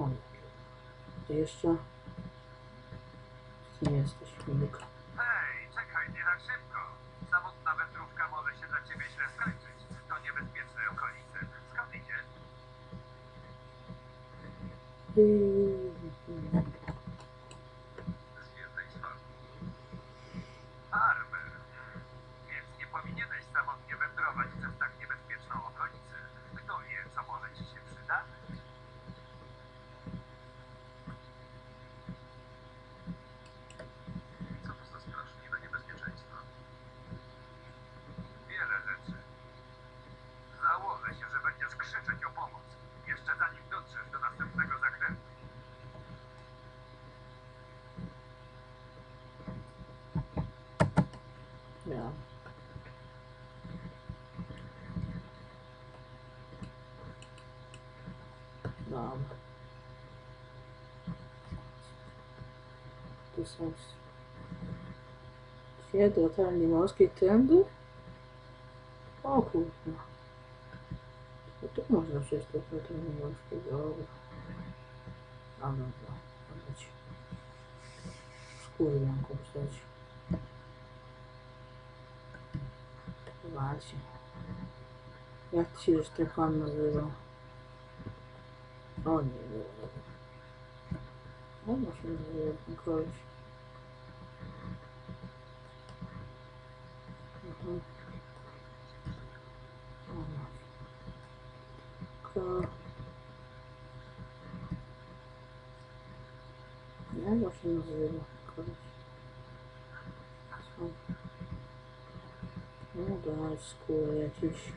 O, ty jeszcze? Ty nie jesteś chmielik. Hej, czekaj, nie tak szybko. Samotna wędrówka może się dla ciebie źle skończyć. To niebezpieczne okolice. Skąd idziesz? Z jednej strony. Armer. Więc nie powinieneś samotnie wędrować przez tak niebezpieczną okolicę. Kto wie, co może ci się przydarzyć? Co to za straszliwe niebezpieczeństwo? Wiele rzeczy. Założę się, że będziesz krzyczeć o pomoc. Jeszcze zanim dotrzesz do następnego zakrętu. Ja. Dobra. Tu są dwie do terni morskiej tędy. O kurwa. To tu można przejść do terni morskiej. Dobra. A dobra. Chodź. Skóry mam korzystać. Zobaczcie. Jak ci się ten pan nazywa? O nie, nie, nie. No może się nazywa ten koleś. Nie, jak się nazywa koleś. No dać skóry jakieś.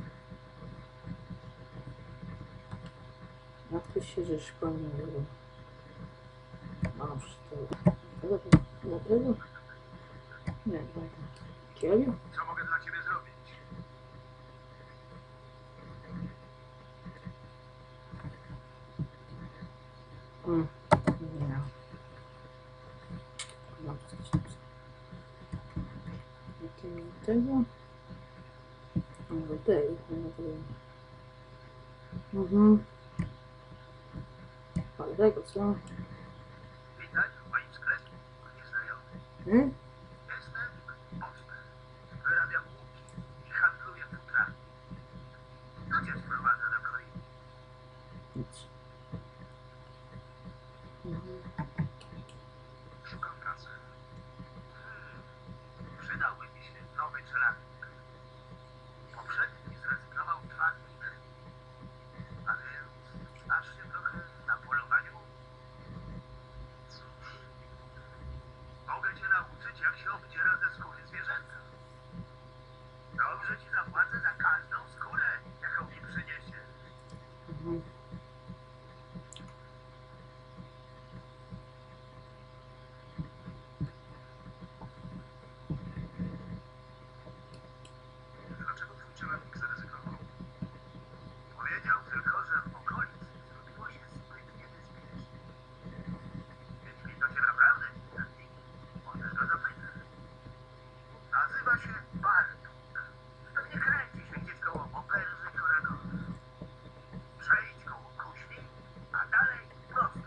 Jak to się żeś pan nazywa? Mam wszystko. Dlatego? Nie, dlatego. Kieliu? Co mogę dla ciebie zrobić? Nie. Mam coś. Tego? No tego. Ale tego co? Witaj w moim sklepie. Nieznajomy. Hmm? Jestem Osmer. Wyrabiam łuki i handluję futrami. Co cię sprowadza do Korinth? Nic. Szukam pracy. Przydałby mi się nowy czeladnik. Poprzedni zrezygnował 2 dni temu. A więc znasz się trochę na polowaniu? Cóż, mogę cię nauczyć, jak się obdziera ze skóry zwierzęta. Dobrze ci zapłacę za każdą skórę, jaką mi przyniesiesz. Dlaczego twój czeladnik zrezygnował? Powiedział tylko, że w okolicy zrobiło się zbyt niebezpiecznie. Jeśli to cię naprawdę ciekawi, możesz go zapytać. Nazywa się Bartuk. Pewnie kręci się gdzieś koło operży Koragowa. Przejdź koło kuźni, a dalej prosto.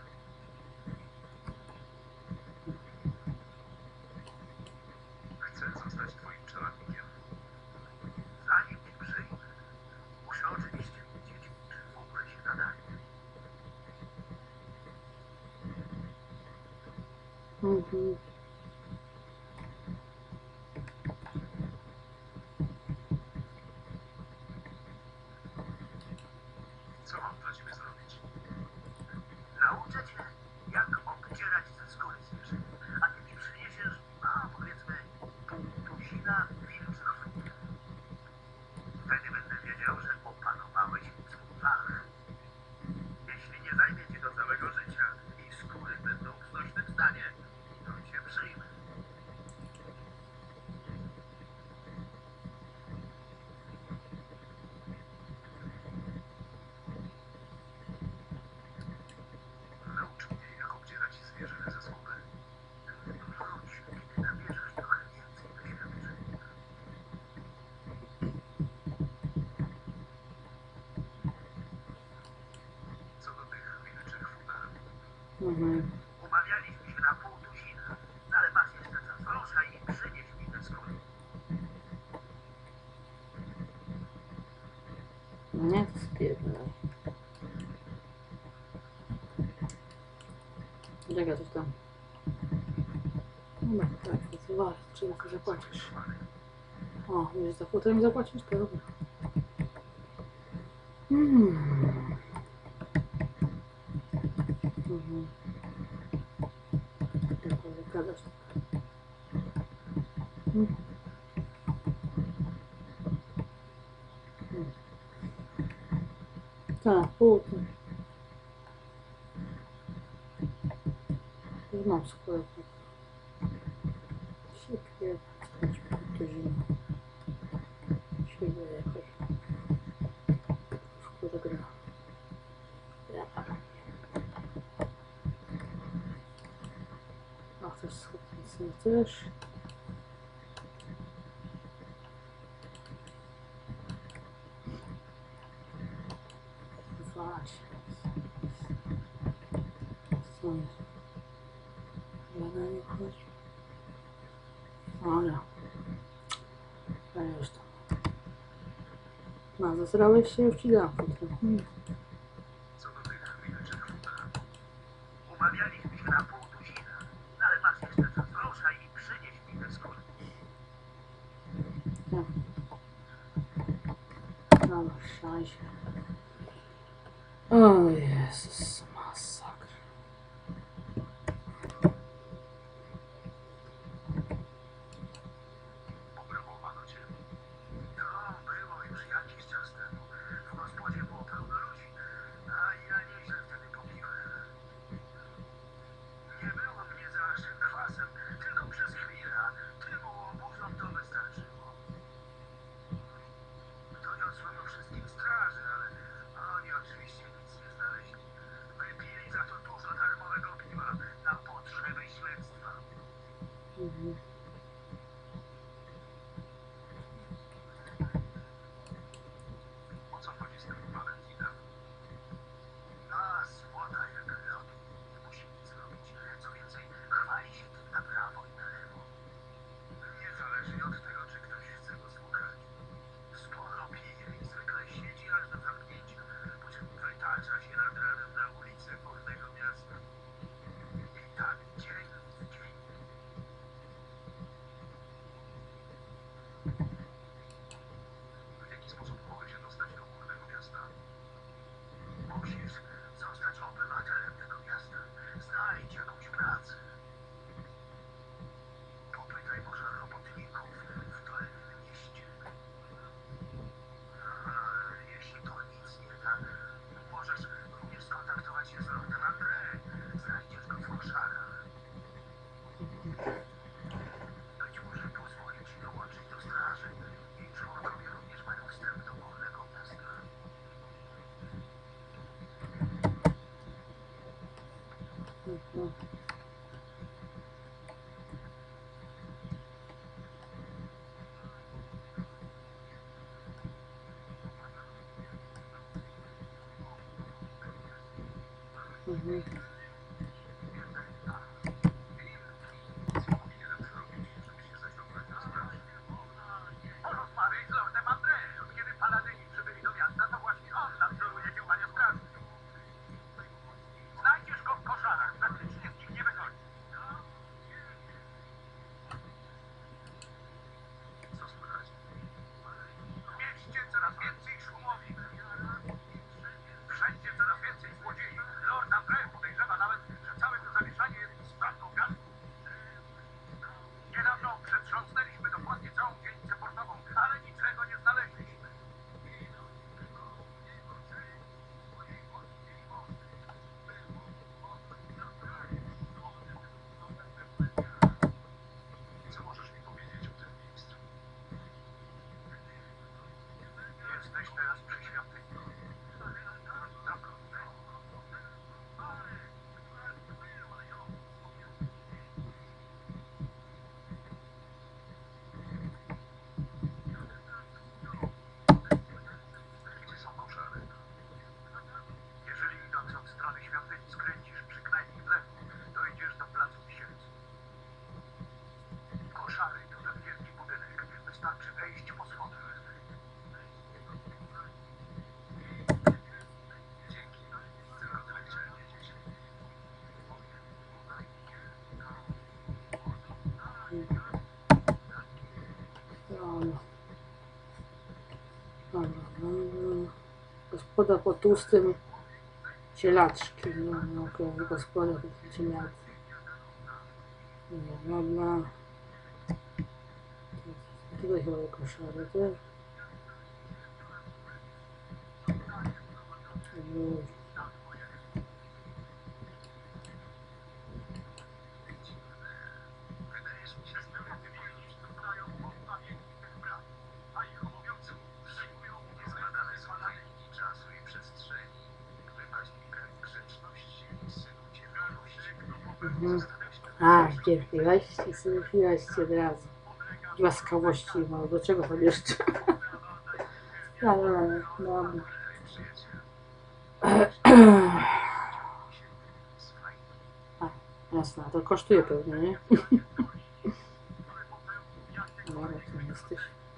Chcę zostać twoim czeladnikiem. Zanim cię przyjmę, muszę oczywiście wiedzieć, czy w ogóle się nadaje. Co mam dla ciebie zrobić? Nauczę cię, jak obdzierać ze skóry zwierzę, a ty mi przyniesiesz, powiedzmy, tuzina wilczych fut. Wtedy będę wiedział, że opanowałeś swój fach. Jeśli nie zajmie ci to całego życia i skóry będą w znośnym stanie, to cię Mhm. Umawialiśmy się na pół tuzina, no ale masz jeszcze czas. Ruszaj i przynieś mi te skóry. Nie, to spierdolę. Czekaj, coś tam. Dobra, tak, to zobacz, czy to zapłacisz. O, wiesz, za futrę mi zapłacisz? To dobra. Mhm. Tylko wykradać. Tak, półkę. Już mam skórę. Się pierdolę, to zimno. Siebie jakoś. Skórę gra. Ja. A chcesz schudnić też? Właśnie. Co jest? Ja nie chodzi. Ale. Ja już tam. No, zasrałeś się, już ci dam futrę. Co do tych chwileczek futra. Umawialiśmy się na pół tuzina, no ale masz jeszcze czas. Ruszaj i przynieś mi te skóry. Tak. Dobra, szajsie. O Jezus, masakra. Pograbowano cię. To było już jakiś czas temu. W gospodzie było pełno ludzi, a ja nieźle wtedy popiłem. Nie było mnie za aż tym kwasem, tylko przez chwilę, a tymu łobuzom to wystarczyło. Doniosłem o wszystkim straży, ale oni oczywiście nic nie znaleźli. Wypili za to dużo darmowego piwa na potrzeby śledztwa. Mhm. O co chodzi z tym Valentinem? A, słodka jak lód. Nie musi nic robić. Co więcej, chwali się tym na prawo i na lewo. Niezależnie od tego, czy ktoś chce go słuchać. Sporo pije i zwykle siedzi aż do zamknięcia, po czym wytacza się nad ranem na ulicę górnego miasta. I tak dzień w dzień. W jaki sposób mogę się dostać do górnego miasta? Musisz zostać obywatelem tego miasta. Znajdź jakąś pracę. Popytaj może robotników w Dolnym Mieście. Jeśli to nic nie da, możesz również skontaktować się z Lordem André. Znajdziesz go w koszarach. Być może pozwoli ci dołączyć do straży. Jej członkowie również mają wstęp do górnego miasta. Mhm. Mhm. Porozmawiaj z Lordem André. Od kiedy paladyni przybyli do miasta, to właśnie on nadzoruje działania straży. Znajdziesz go w koszarach. Praktycznie z nich nie wychodzi. Co słychać? W mieście coraz więcej szumowin. Wszędzie coraz więcej złodziei. Lord André podejrzewa gospoda po tłustym cielaczki. No okej, gospoda po cielaczki. Dobra. Tutaj chyba koszary, tak? A, cierpliwości, cierpliwości od razu. Łaskawości, no do czego tam jeszcze? Ale, dobra. A, jasne, to kosztuje pewnie, nie? Dobra, tu jesteś.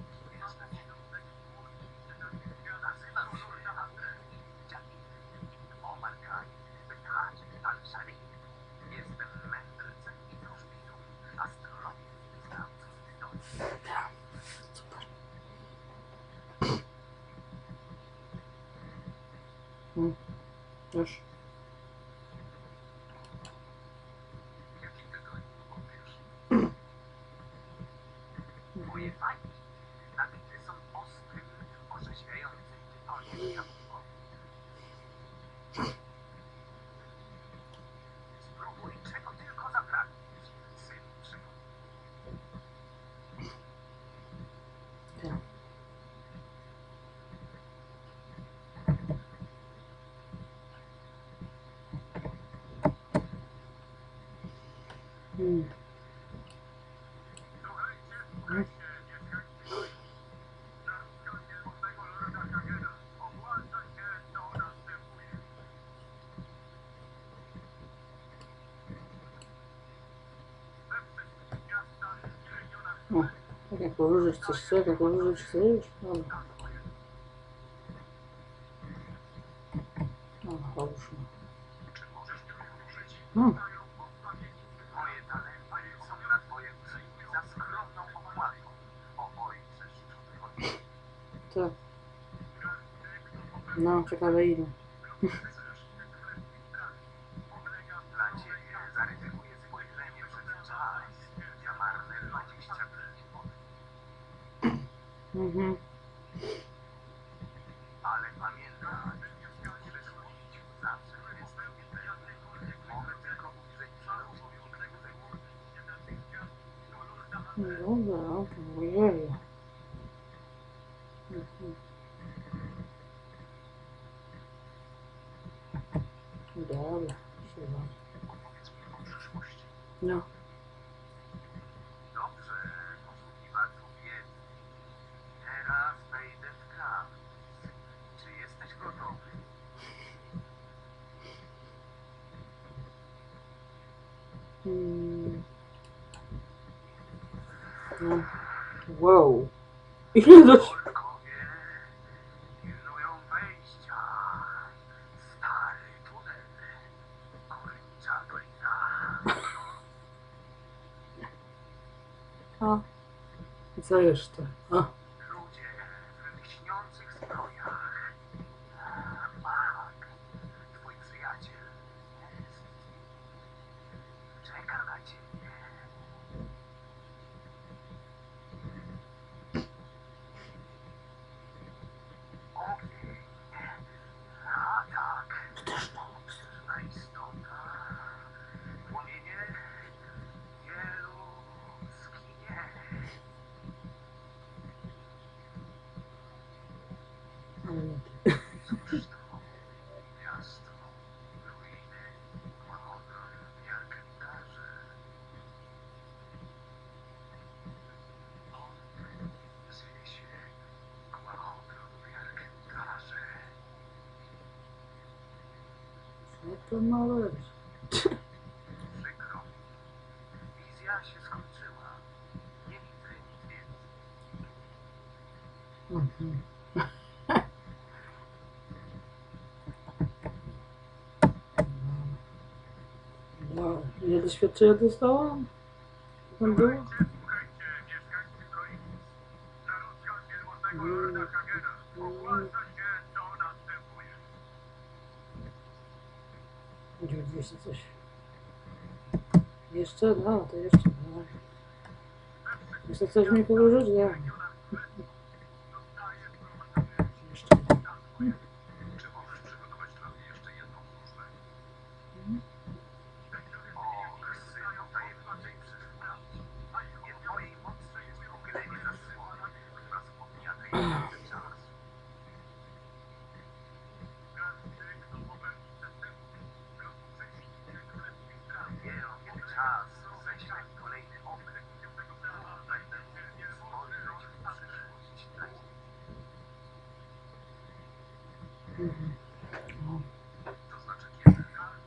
Już. Moje fajki nabite są ostrym, orzeźwiającym tytoniem jabłko. Spróbuj czego tylko zapragniesz, synu przygód. Tak. O, tak jak położysz coś, tak jak położysz coś, dobra. No, połóżmy. No, Moje talenty są na twoje użytki za skromną opłatą. O ojcze szczupły. tak. No, ciekawe ile. Dla ciebie zaryzykuję spojrzenie przed czas. Ja marnę 25 minut. Mhm. Ale pamiętaj, przyszłość zawsze jest niepewna. Mogę tylko użyć Dobra, ojej. Dobra, chyba. Opowiedz mi o przyszłości. No. Dobrze, poszukiwaczu wiedzy. Teraz wejdę w kram. Czy jesteś gotowy? No. Wow. Ile do... Orkowie pilnują wejścia. Stary tunel. Górnicza dolina. A. I co jeszcze? A. Ludzie w lśniących zbrojach. Mark, twój przyjaciel jest. Czeka na ciebie. Ogień. Atak. Straszna istota. Płomienie. Wielu zginie. Ale nie ty. Cóż to? Miasto, ruiny, Kłamodor, Jarkendarze. On zwie się Kłamodor, Jarkendarze. Co to ma być? Przykro mi. Wizja się skończyła. Nie widzę nic więcej. Mhm. No, ile doświadczenia dostałam? Tam było? Słuchajcie, mieszkańcy Proinis. Na rozkaz wielmożnego lorda Hagena ogłasza się, co następuje. Choćby 200 coś. Jeszcze? No, to jeszcze. No. Jeszcze coś mi powróżyć? Ja. Jeszcze. Czy możesz przygotować dla mnie jeszcze jedną służbę? Synu tajemniczej przyszłości. Jedną jej mocy jest pochylenie zasłony, która spomina tajemniczy czas. Dopiero kiedy czas ześle kolejny okręt, będę mógł spojrzeć w przyszłość na to znaczy kiedy?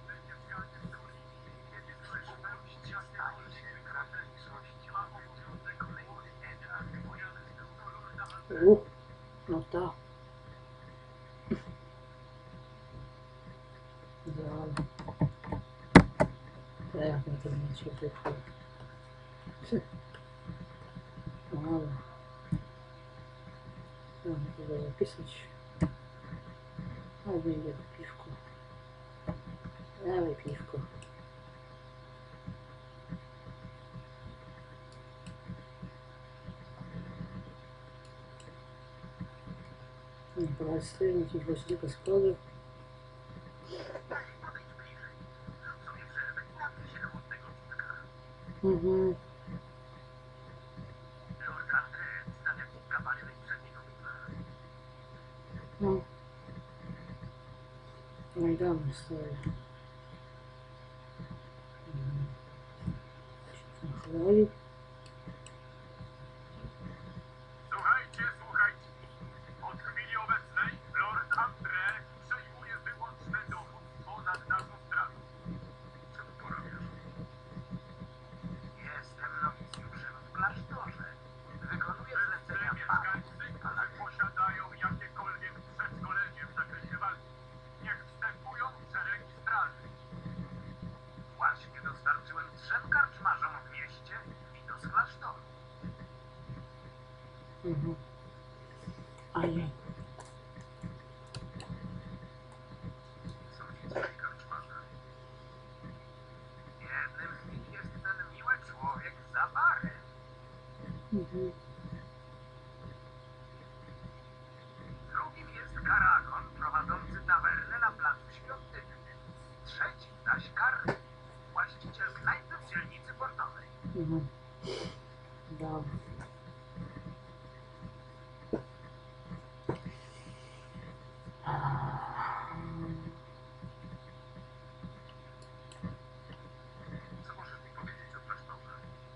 Kiedy przyszłość staje się teraźniejszością, kolejny etap mojego zdrowia. No to. Dobra. To jak na to nie się wychło. Dobra. Mam to zapisać. A będzie piwko. Dawaj piwko. Простые, никаких возников складов. Угу. Ну. Недавно стали. Хвалит. Słuchajcie, słuchajcie. Od chwili obecnej Lord Andre przejmuje wyłączne dowództwo nad naszą strażą. Co tu porobisz? Jestem nowicjuszem w klasztorze. Wykonuję zlecenia Mieszkańcy, którzy posiadają jakiekolwiek przeszkolenie w zakresie walki, niech wstępują w szeregi straży. Właśnie dostarczyłem 3 karczmarzom w mieście wino z klasztoru. Угу. Ай. Są ci 3 karczmarze. Jednym z nich jest ten miły człowiek za barem. Угу. Drugim jest Karagon prowadzący tawernę na placu świątynnym. Trzeci zaś Karl, właściciel knajpy w dzielnicy portowej. Угу. Да. Co możesz mi powiedzieć o klasztorze?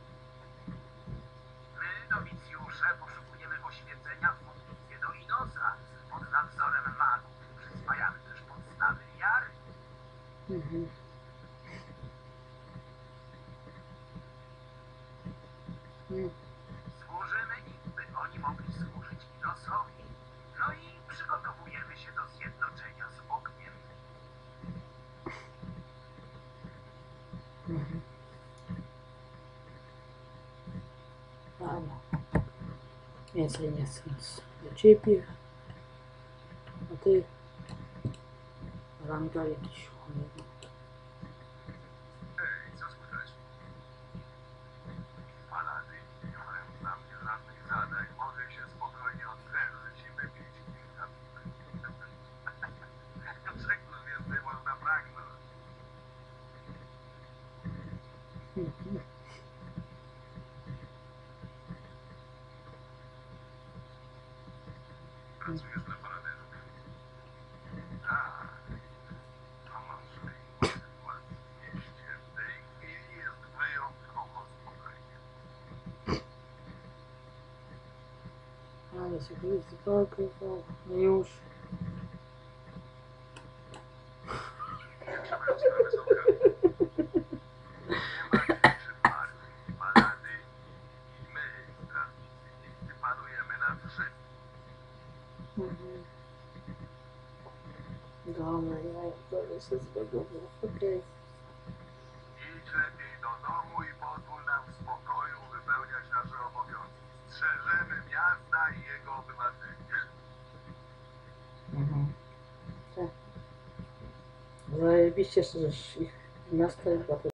My, nowicjusze, poszukujemy oświecenia w modlitwie do Inosa pod nadzorem magów. Przyswajamy też podstawy wiary. Угу. Służymy im, by oni mogli służyć Inosowi. No i przygotowujemy się do zjednoczenia z ogniem. Ладно. Więcej nie chcę nic do ciebie. A ty ranga jakiś cholera. Ej, co słychać? Palady nie mają dla mnie żadnych zadań. Mogę się spokojnie odprężyć i wypić kilka piw. Czego więcej można pragnąć? Pracujesz dla Paladynów? Tak. To może i sytuacja w mieście w tej chwili jest wyjątkowo spokojnie. Ale sobie jest zapakował. No już. Jak się mają sprawy z ołkami? Nie ma większych partii. Palady i my, strażnicy miejscy, panujemy nad wszystkim. Mhm. Dobra, ja biorę się z tego. Okej. Idź lepiej do domu i pozwól nam w spokoju wypełniać nasze obowiązki. Strzeżemy miasta i jego obywateli. Mhm. Tak. Zajebiście. zajebiście, że ich miasto jest